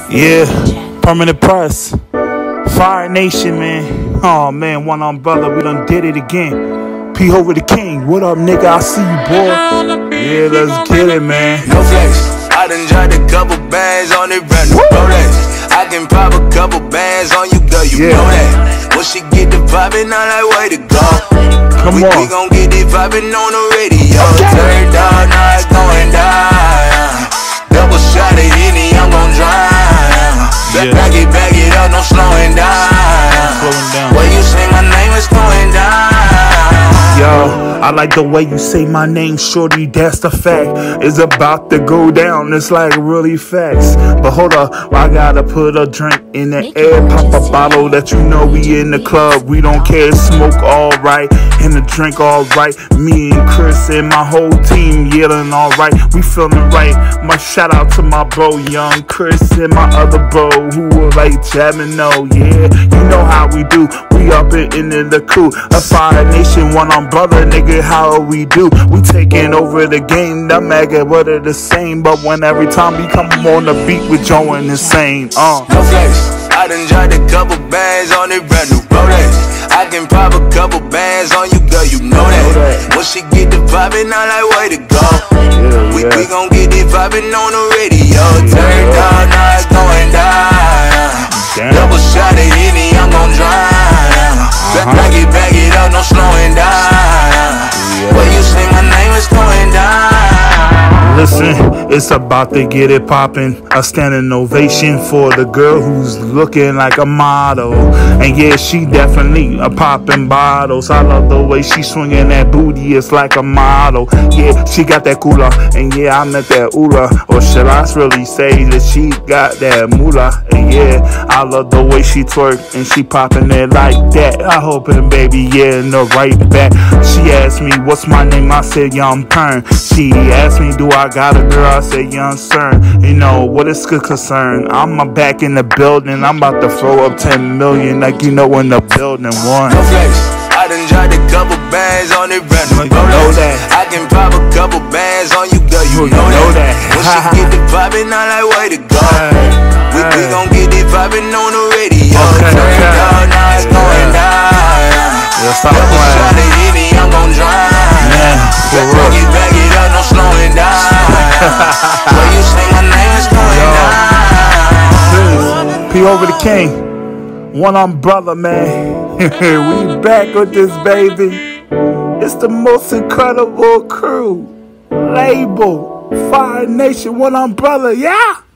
Yeah, permanent press. Fire Nation, man. Oh, man, one umbrella. We done did it again. P. Over the King. What up, nigga? I see you, boy. Yeah, let's get it, man. No flex. I done dropped a couple bands on it, brand new Rolex. I can pop a couple bands on you, girl, you know that. When she get the vibing, I like way to go. Come on. We gon' get it vibing on the radio. Turn down, now it's going down. Double shot of Henny, I'm gon' drown. Back it up, no slowing down. When you say my name, it's going down. Yo, I like the way you say my name, shorty, that's the fact. It's about to go down, it's like really facts. But hold up, I gotta put a drink in the air, pop a bottle, that you know we in the club. We don't care, smoke alright, and the drink alright. Me and Chris and my whole team yelling alright. We feeling right. My shout out to my bro, young Chris, and my other bro who were like jamming. No, yeah, you know how we do. We up in the crew, a Fire Nation, one umbrella, nigga. How we do? We taking over the game. That mega, what are the same? But when every time we come on the beat, we're going insane. No flex. I done dropped a couple bands on it, brand new Rolex. I can pop a couple bands on you, girl, you know that. When she get the vibing, I like way to go. We gon' get it vibing on the radio. Turn down, now it's going down. Double shot of Henny, I'm gon' drown. Back it up, no slowing down. When you say my name, it's going down. Listen, it's about to get it poppin'. A standing ovation for the girl who's looking like a model. And yeah, she definitely a poppin' bottles. I love the way she swinging that booty, it's like a model. Yeah, she got that cooler, and yeah, I met that oolah. Or should I really say that she got that moolah? And yeah, I love the way she twerk, and she poppin' it like that. I hopin', baby, yeah, in the right back. She asked me, what's my name? I said, Young Pern. She asked me, do I got a girl? I said, Young Cern. You know, what is good concern? I'm back in the building. I'm about to throw up 10 million, like you know, in the building. One. No flex. I done dropped a couple bands on it, brand new Rolex. I can pop a couple bands on you, girl, you know that. When she get the vibing, I like way to go. We gon' get it vibing on the radio. Turn down, now it's going down. Double shot of Henny, I'm gon' drown. Back it up, no slowing down. When you say my name, it's going down. P. Over the King, one umbrella, man. We back with this, baby. It's the most incredible crew, label, Fire Nation, one umbrella, yeah.